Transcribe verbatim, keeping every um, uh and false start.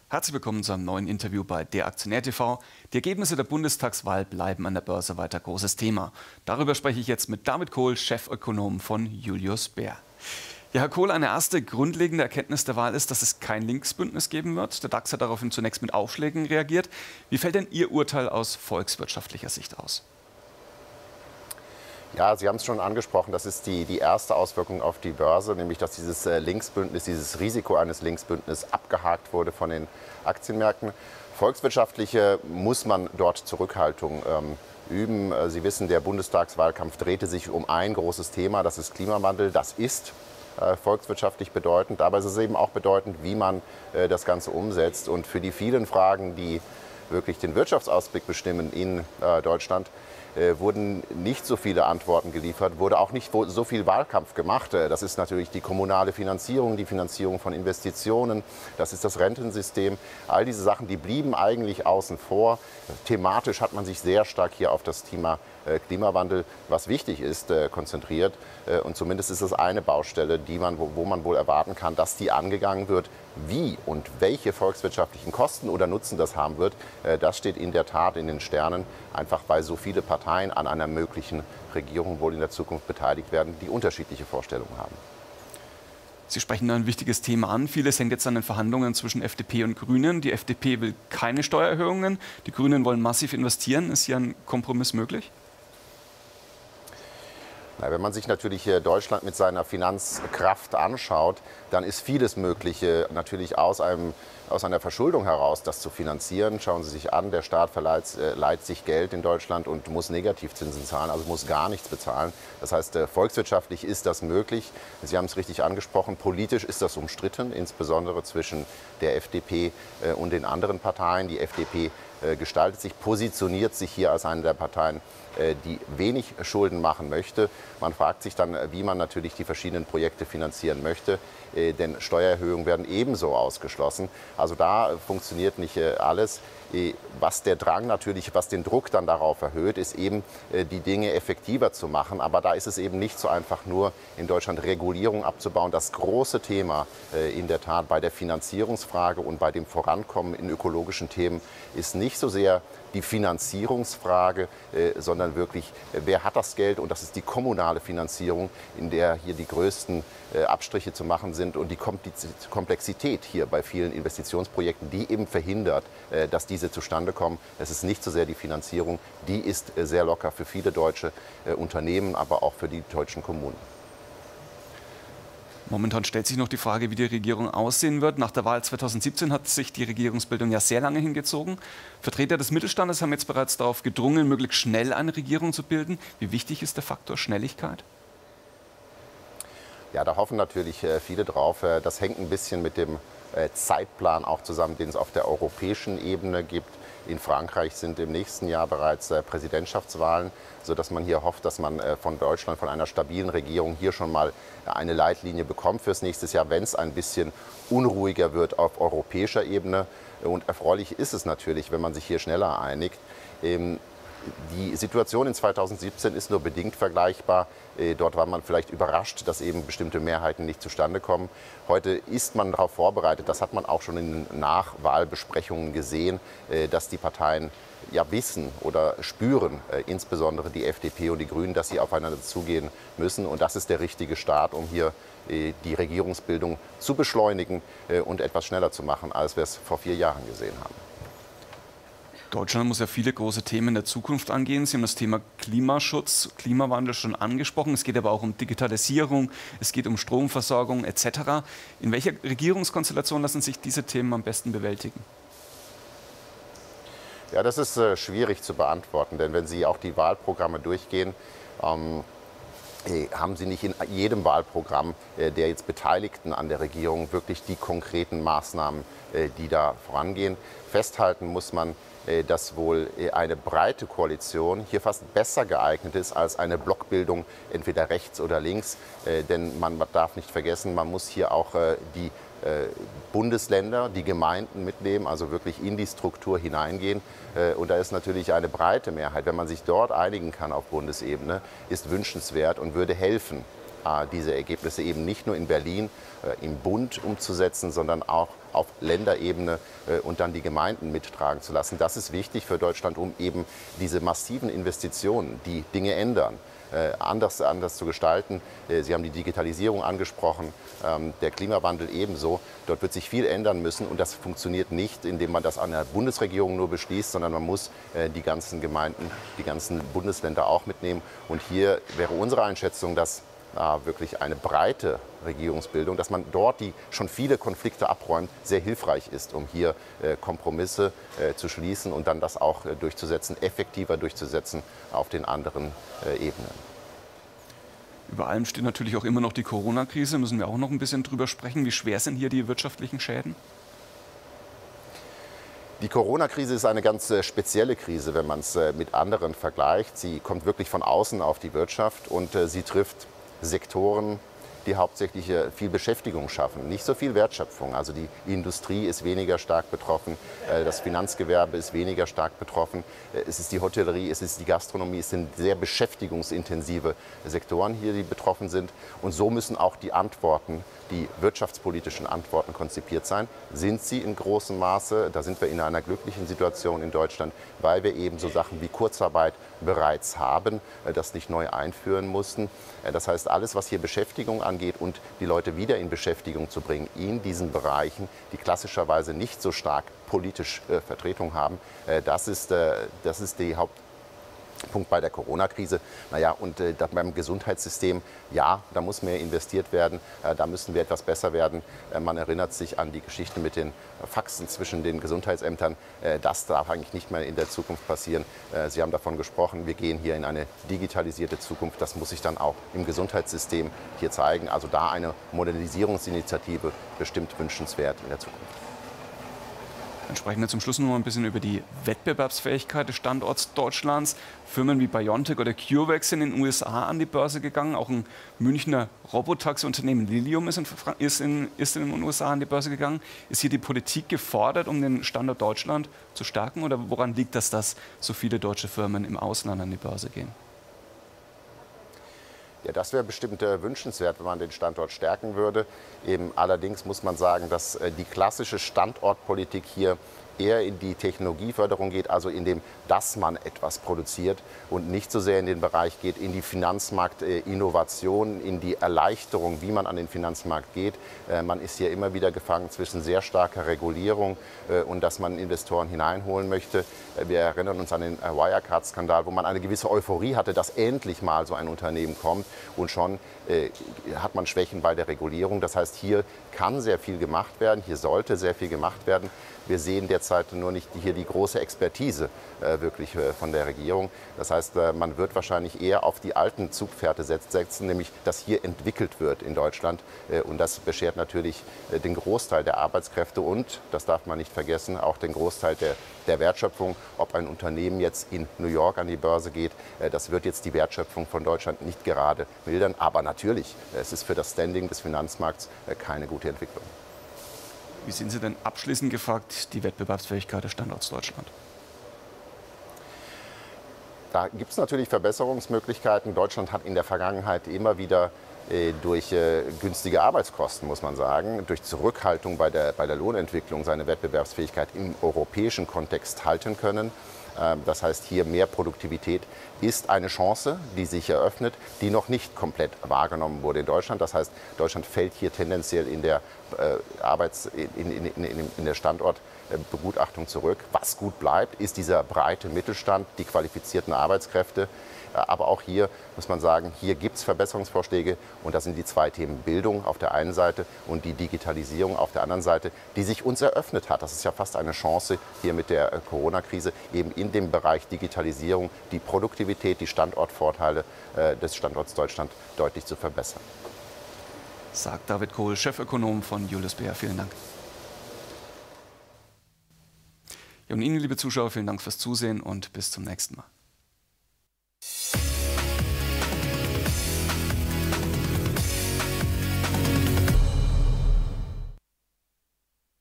Herzlich willkommen zu einem neuen Interview bei der Aktionär T V. Die Ergebnisse der Bundestagswahl bleiben an der Börse weiter großes Thema. Darüber spreche ich jetzt mit David Kohl, Chefökonom von Julius Baer. Ja, Herr Kohl, eine erste grundlegende Erkenntnis der Wahl ist, dass es kein Linksbündnis geben wird. Der DAX hat daraufhin zunächst mit Aufschlägen reagiert. Wie fällt denn Ihr Urteil aus volkswirtschaftlicher Sicht aus? Ja, Sie haben es schon angesprochen, das ist die, die erste Auswirkung auf die Börse, nämlich dass dieses äh, Linksbündnis, dieses Risiko eines Linksbündnisses abgehakt wurde von den Aktienmärkten. Volkswirtschaftliche muss man dort Zurückhaltung ähm, üben. Äh, Sie wissen, der Bundestagswahlkampf drehte sich um ein großes Thema, das ist Klimawandel. Das ist äh, volkswirtschaftlich bedeutend, aber es ist eben auch bedeutend, wie man äh, das Ganze umsetzt. Und für die vielen Fragen, die wirklich den Wirtschaftsausblick bestimmen in äh, Deutschland, Äh, wurden nicht so viele Antworten geliefert, wurde auch nicht so viel Wahlkampf gemacht. Äh, das ist natürlich die kommunale Finanzierung, die Finanzierung von Investitionen, das ist das Rentensystem. All diese Sachen, die blieben eigentlich außen vor. Thematisch hat man sich sehr stark hier auf das Thema äh, Klimawandel, was wichtig ist, äh, konzentriert. Äh, und zumindest ist das eine Baustelle, die man, wo, wo man wohl erwarten kann, dass die angegangen wird. Wie und welche volkswirtschaftlichen Kosten oder Nutzen das haben wird, äh, das steht in der Tat in den Sternen, einfach weil so viele Parteien an einer möglichen Regierung wohl in der Zukunft beteiligt werden, die unterschiedliche Vorstellungen haben. Sie sprechen da ein wichtiges Thema an. Vieles hängt jetzt an den Verhandlungen zwischen F D P und Grünen. Die F D P will keine Steuererhöhungen, die Grünen wollen massiv investieren. Ist hier ein Kompromiss möglich? Na, wenn man sich natürlich Deutschland mit seiner Finanzkraft anschaut, dann ist vieles Mögliche natürlich aus, einem, aus einer Verschuldung heraus, das zu finanzieren. Schauen Sie sich an, der Staat verleiht, äh, leiht sich Geld in Deutschland und muss Negativzinsen zahlen, also muss gar nichts bezahlen. Das heißt, äh, volkswirtschaftlich ist das möglich. Sie haben es richtig angesprochen, politisch ist das umstritten, insbesondere zwischen der F D P äh, und den anderen Parteien. Die F D P äh, gestaltet sich, positioniert sich hier als eine der Parteien, die wenig Schulden machen möchte. Man fragt sich dann, wie man natürlich die verschiedenen Projekte finanzieren möchte, denn Steuererhöhungen werden ebenso ausgeschlossen. Also da funktioniert nicht alles. Was der Drang natürlich, was den Druck dann darauf erhöht, ist eben, die Dinge effektiver zu machen. Aber da ist es eben nicht so einfach, nur in Deutschland Regulierung abzubauen. Das große Thema in der Tat bei der Finanzierungsfrage und bei dem Vorankommen in ökologischen Themen ist nicht so sehr die Finanzierungsfrage, äh, sondern wirklich, äh, wer hat das Geld? Und das ist die kommunale Finanzierung, in der hier die größten äh, Abstriche zu machen sind und die Komplexität hier bei vielen Investitionsprojekten, die eben verhindert, äh, dass diese zustande kommen. Es ist nicht so sehr die Finanzierung, die ist äh, sehr locker für viele deutsche äh, Unternehmen, aber auch für die deutschen Kommunen. Momentan stellt sich noch die Frage, wie die Regierung aussehen wird. Nach der Wahl zweitausendsiebzehn hat sich die Regierungsbildung ja sehr lange hingezogen. Vertreter des Mittelstandes haben jetzt bereits darauf gedrungen, möglichst schnell eine Regierung zu bilden. Wie wichtig ist der Faktor Schnelligkeit? Ja, da hoffen natürlich viele drauf. Das hängt ein bisschen mit dem Zeitplan auch zusammen, den es auf der europäischen Ebene gibt. In Frankreich sind im nächsten Jahr bereits Präsidentschaftswahlen, sodass man hier hofft, dass man von Deutschland, von einer stabilen Regierung hier schon mal eine Leitlinie bekommt fürs nächste Jahr, wenn es ein bisschen unruhiger wird auf europäischer Ebene. Und erfreulich ist es natürlich, wenn man sich hier schneller einigt. Die Situation in zweitausendsiebzehn ist nur bedingt vergleichbar. Dort war man vielleicht überrascht, dass eben bestimmte Mehrheiten nicht zustande kommen. Heute ist man darauf vorbereitet, das hat man auch schon in den Nachwahlbesprechungen gesehen, dass die Parteien ja wissen oder spüren, insbesondere die F D P und die Grünen, dass sie aufeinander zugehen müssen. Und das ist der richtige Start, um hier die Regierungsbildung zu beschleunigen und etwas schneller zu machen, als wir es vor vier Jahren gesehen haben. Deutschland muss ja viele große Themen der Zukunft angehen. Sie haben das Thema Klimaschutz, Klimawandel schon angesprochen. Es geht aber auch um Digitalisierung, es geht um Stromversorgung et cetera. In welcher Regierungskonstellation lassen sich diese Themen am besten bewältigen? Ja, das ist äh, schwierig zu beantworten, denn wenn Sie auch die Wahlprogramme durchgehen, ähm, haben Sie nicht in jedem Wahlprogramm äh, der jetzt Beteiligten an der Regierung wirklich die konkreten Maßnahmen, äh, die da vorangehen. Festhalten muss man, dass wohl eine breite Koalition hier fast besser geeignet ist als eine Blockbildung entweder rechts oder links. Denn man darf nicht vergessen, man muss hier auch die Bundesländer, die Gemeinden mitnehmen, also wirklich in die Struktur hineingehen. Und da ist natürlich eine breite Mehrheit. Wenn man sich dort einigen kann auf Bundesebene, ist wünschenswert und würde helfen, diese Ergebnisse eben nicht nur in Berlin im Bund umzusetzen, sondern auch auf Länderebene und dann die Gemeinden mittragen zu lassen. Das ist wichtig für Deutschland, um eben diese massiven Investitionen, die Dinge ändern, anders, anders zu gestalten. Sie haben die Digitalisierung angesprochen, der Klimawandel ebenso. Dort wird sich viel ändern müssen und das funktioniert nicht, indem man das an der Bundesregierung nur beschließt, sondern man muss die ganzen Gemeinden, die ganzen Bundesländer auch mitnehmen. Und hier wäre unsere Einschätzung, dass wirklich eine breite Regierungsbildung, dass man dort die schon viele Konflikte abräumt, sehr hilfreich ist, um hier Kompromisse zu schließen und dann das auch durchzusetzen, effektiver durchzusetzen auf den anderen Ebenen. Über allem steht natürlich auch immer noch die Corona-Krise. Müssen wir auch noch ein bisschen drüber sprechen. Wie schwer sind hier die wirtschaftlichen Schäden? Die Corona-Krise ist eine ganz spezielle Krise, wenn man es mit anderen vergleicht. Sie kommt wirklich von außen auf die Wirtschaft und sie trifft Sektoren, die hauptsächlich viel Beschäftigung schaffen, nicht so viel Wertschöpfung. Also die Industrie ist weniger stark betroffen, das Finanzgewerbe ist weniger stark betroffen, es ist die Hotellerie, es ist die Gastronomie, es sind sehr beschäftigungsintensive Sektoren hier, die betroffen sind. Und so müssen auch die Antworten, die wirtschaftspolitischen Antworten konzipiert sein. Sind sie in großem Maße, da sind wir in einer glücklichen Situation in Deutschland, weil wir eben so Sachen wie Kurzarbeit bereits haben, das nicht neu einführen mussten. Das heißt, alles, was hier Beschäftigung angeht und die Leute wieder in Beschäftigung zu bringen in diesen Bereichen, die klassischerweise nicht so stark politisch äh, Vertretung haben, äh, das ist, äh, das ist die Haupt Punkt bei der Corona-Krise. Naja, und äh, beim Gesundheitssystem, ja, da muss mehr investiert werden, äh, da müssen wir etwas besser werden. Äh, man erinnert sich an die Geschichte mit den Faxen zwischen den Gesundheitsämtern. Äh, das darf eigentlich nicht mehr in der Zukunft passieren. Äh, Sie haben davon gesprochen, wir gehen hier in eine digitalisierte Zukunft. Das muss sich dann auch im Gesundheitssystem hier zeigen. Also da eine Modernisierungsinitiative bestimmt wünschenswert in der Zukunft. Dann sprechen wir zum Schluss noch mal ein bisschen über die Wettbewerbsfähigkeit des Standorts Deutschlands. Firmen wie BioNTech oder CureVac sind in den U S A an die Börse gegangen. Auch ein Münchner Robotaxi-Unternehmen Lilium ist in, ist, in, ist in den U S A an die Börse gegangen. Ist hier die Politik gefordert, um den Standort Deutschland zu stärken? Oder woran liegt das, dass so viele deutsche Firmen im Ausland an die Börse gehen? Ja, das wäre bestimmt äh, wünschenswert, wenn man den Standort stärken würde. Eben, allerdings muss man sagen, dass äh, die klassische Standortpolitik hier eher in die Technologieförderung geht, also in dem, dass man etwas produziert und nicht so sehr in den Bereich geht, in die Finanzmarktinnovation, in die Erleichterung, wie man an den Finanzmarkt geht. Äh, man ist hier immer wieder gefangen zwischen sehr starker Regulierung äh, und dass man Investoren hineinholen möchte. Äh, wir erinnern uns an den äh, Wirecard-Skandal, wo man eine gewisse Euphorie hatte, dass endlich mal so ein Unternehmen kommt und schon äh, hat man Schwächen bei der Regulierung. Das heißt, hier kann sehr viel gemacht werden, hier sollte sehr viel gemacht werden. Wir sehen derzeit nur nicht hier die große Expertise äh, wirklich äh, von der Regierung. Das heißt, äh, man wird wahrscheinlich eher auf die alten Zugpferde setzen, nämlich dass hier entwickelt wird in Deutschland. Äh, und das beschert natürlich äh, den Großteil der Arbeitskräfte und, das darf man nicht vergessen, auch den Großteil der, der Wertschöpfung. Ob ein Unternehmen jetzt in New York an die Börse geht, äh, das wird jetzt die Wertschöpfung von Deutschland nicht gerade mildern. Aber natürlich, es ist für das Standing des Finanzmarkts äh, keine gute Entwicklung. Wie sind Sie denn abschließend gefragt, die Wettbewerbsfähigkeit des Standorts Deutschland? Da gibt es natürlich Verbesserungsmöglichkeiten. Deutschland hat in der Vergangenheit immer wieder äh, durch äh, günstige Arbeitskosten, muss man sagen, durch Zurückhaltung bei der, bei der Lohnentwicklung seine Wettbewerbsfähigkeit im europäischen Kontext halten können. Das heißt, hier mehr Produktivität ist eine Chance, die sich eröffnet, die noch nicht komplett wahrgenommen wurde in Deutschland. Das heißt, Deutschland fällt hier tendenziell in der, äh, Arbeits-, in, in, in, in der Standortbegutachtung zurück. Was gut bleibt, ist dieser breite Mittelstand, die qualifizierten Arbeitskräfte. Aber auch hier muss man sagen, hier gibt es Verbesserungsvorschläge und das sind die zwei Themen Bildung auf der einen Seite und die Digitalisierung auf der anderen Seite, die sich uns eröffnet hat. Das ist ja fast eine Chance hier mit der Corona-Krise, eben in dem Bereich Digitalisierung die Produktivität, die Standortvorteile äh, des Standorts Deutschland deutlich zu verbessern. Sagt David Kohl, Chefökonom von Julius Baer. Vielen Dank. Ja, und Ihnen, liebe Zuschauer, vielen Dank fürs Zusehen und bis zum nächsten Mal.